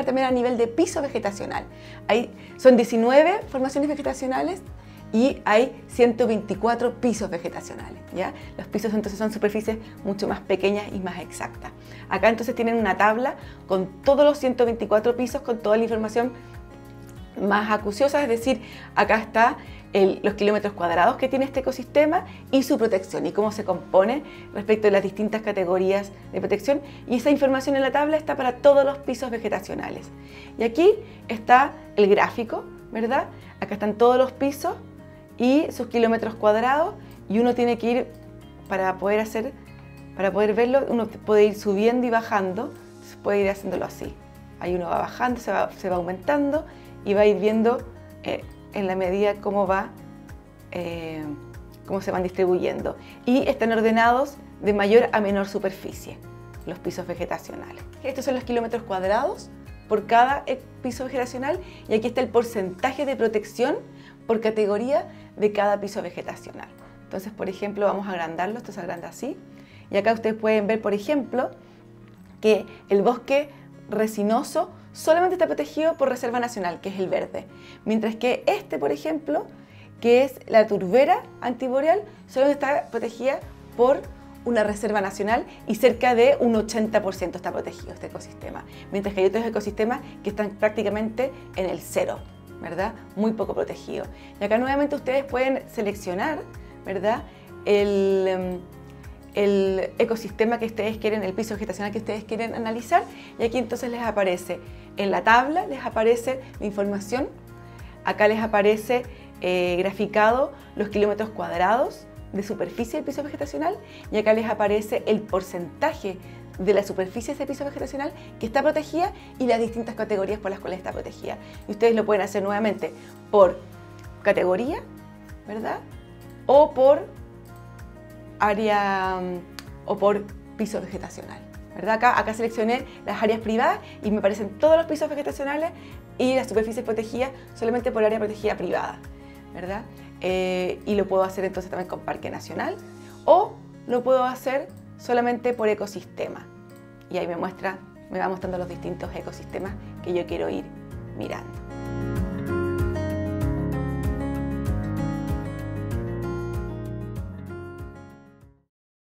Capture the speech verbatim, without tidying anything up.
también a nivel de piso vegetacional. Hay, son diecinueve formaciones vegetacionales y hay ciento veinticuatro pisos vegetacionales, ¿ya? Los pisos entonces son superficies mucho más pequeñas y más exactas. Acá entonces tienen una tabla con todos los ciento veinticuatro pisos, con toda la información más acuciosa, es decir, acá está el, los kilómetros cuadrados que tiene este ecosistema y su protección y cómo se compone respecto de las distintas categorías de protección, y esa información en la tabla está para todos los pisos vegetacionales. Y aquí está el gráfico, ¿verdad? Acá están todos los pisos y sus kilómetros cuadrados, y uno tiene que ir, para poder hacer, para poder verlo, uno puede ir subiendo y bajando, puede ir haciéndolo así. Ahí uno va bajando, se va, se va aumentando y va a ir viendo eh, en la medida cómo va, eh, cómo se van distribuyendo. Y están ordenados de mayor a menor superficie, los pisos vegetacionales. Estos son los kilómetros cuadrados por cada piso vegetacional, y aquí está el porcentaje de protección por categoría de cada piso vegetacional. Entonces, por ejemplo, vamos a agrandarlo, esto se agranda así, y acá ustedes pueden ver, por ejemplo, que el bosque resinoso solamente está protegido por Reserva Nacional, que es el verde, mientras que este, por ejemplo, que es la turbera antiboreal, solamente está protegida por una Reserva Nacional y cerca de un ochenta por ciento está protegido este ecosistema, mientras que hay otros ecosistemas que están prácticamente en el cero, ¿verdad? Muy poco protegido. Y acá nuevamente ustedes pueden seleccionar, ¿verdad?, el, el ecosistema que ustedes quieren, el piso vegetacional que ustedes quieren analizar, y aquí entonces les aparece en la tabla, les aparece la información, acá les aparece eh, graficado los kilómetros cuadrados de superficie del piso vegetacional, y acá les aparece el porcentaje de la superficie de ese piso vegetacional que está protegida y las distintas categorías por las cuales está protegida. Y ustedes lo pueden hacer nuevamente por categoría, ¿verdad?, o por área o por piso vegetacional, ¿verdad? Acá, acá seleccioné las áreas privadas y me aparecen todos los pisos vegetacionales y las superficies protegidas solamente por área protegida privada, ¿verdad? Eh, y lo puedo hacer entonces también con Parque Nacional, o lo puedo hacer solamente por ecosistema, y ahí me muestra, me va mostrando los distintos ecosistemas que yo quiero ir mirando.